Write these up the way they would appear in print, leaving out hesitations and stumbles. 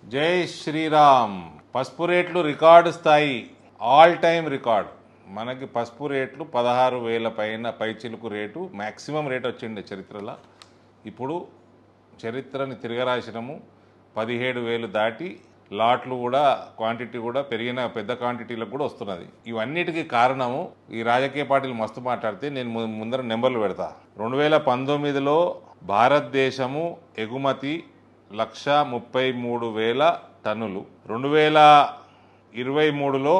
జై శ్రీరామ్. పసుపు రేట్లు రికార్డు స్థాయి, ఆల్ టైమ్ రికార్డ్. మనకి పసుపు రేట్లు 16,000 పైన పైచిలుకు రేటు, మ్యాక్సిమం రేట్ వచ్చిండే చరిత్రలో. ఇప్పుడు చరిత్రని తిరగరాసినము. 17,000 దాటి లాట్లు కూడా, క్వాంటిటీ కూడా పెరిగిన, పెద్ద క్వాంటిటీలకు కూడా వస్తున్నది. ఇవన్నిటికీ కారణము ఈ రాజకీయ పార్టీలు మస్తు మాట్లాడితే నేను ముందర నెంబర్లు పెడతా. 2019లో భారతదేశము ఎగుమతి 1,33,000 టన్నులు, 2023లో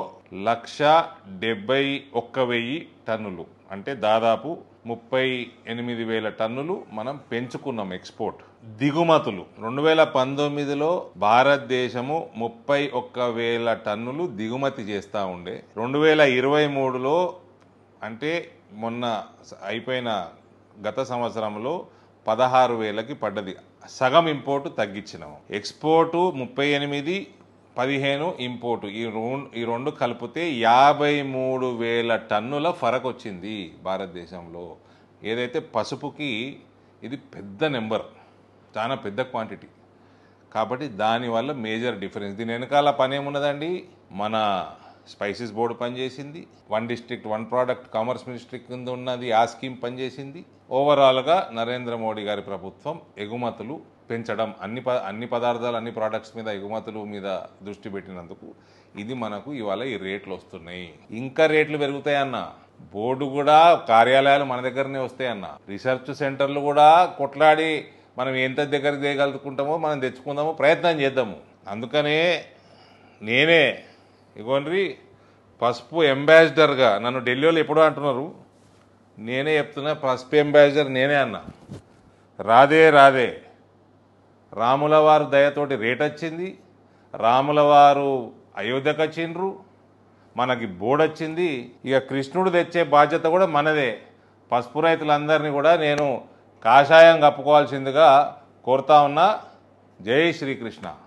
1,71,000 టన్నులు, అంటే దాదాపు 38,000 టన్నులు మనం పెంచుకున్నాం ఎక్స్పోర్ట్. దిగుమతులు 2019లో భారతదేశము 31,000 టన్నులు దిగుమతి చేస్తూ ఉండే, 2023లో అంటే మొన్న అయిపోయిన గత సంవత్సరంలో 16,000కి పడ్డది. సగం ఇంపోర్టు తగ్గించినాము. ఎక్స్పోర్టు 38, 15 ఇంపోర్టు, ఈ రెండు కలిపితే 53,000 టన్నుల ఫరక్ వచ్చింది భారతదేశంలో. ఏదైతే పసుపుకి ఇది పెద్ద నెంబర్, చాలా పెద్ద క్వాంటిటీ కాబట్టి దానివల్ల మేజర్ డిఫరెన్స్. దీని వెనకాల పని ఏమున్నదండి? మన స్పైసెస్ బోర్డు పనిచేసింది, 1 డిస్ట్రిక్ట్ 1 ప్రోడక్ట్ కామర్స్ మినిస్ట్రీ కింద ఉన్నది, ఆ స్కీమ్ పనిచేసింది. ఓవరాల్గా నరేంద్ర మోడీ గారి ప్రభుత్వం ఎగుమతులు పెంచడం, అన్ని పదార్థాలు, అన్ని ప్రోడక్ట్స్ మీద ఎగుమతులు మీద దృష్టి పెట్టినందుకు ఇది మనకు ఇవాళ ఈ రేట్లు వస్తున్నాయి. ఇంకా రేట్లు పెరుగుతాయన్న. బోర్డు కూడా, కార్యాలయాలు మన దగ్గరనే వస్తాయన్న. రీసెర్చ్ సెంటర్లు కూడా కొట్లాడి మనం ఎంత దగ్గరికి తేగలుగుకుంటామో మనం తెచ్చుకుందామో, ప్రయత్నం చేద్దాము. అందుకనే నేనే ఇగోండ్రి పసుపు అంబాసిడర్గా, నన్ను ఢిల్లీలో ఎప్పుడో అంటున్నారు, నేనే చెప్తున్నా, పసుపు అంబాసిడర్ నేనే అన్నా. రాదే రాముల వారు దయతోటి రేట్ వచ్చింది, రాముల వారు అయోధ్యకు వచ్చిండ్రు, మనకి బోర్డు వచ్చింది. ఇక కృష్ణుడు తెచ్చే బాధ్యత కూడా మనదే. పసుపు రైతులందరినీ కూడా నేను కాషాయం కప్పుకోవాల్సిందిగా కోరుతా ఉన్నా. జై శ్రీకృష్ణ.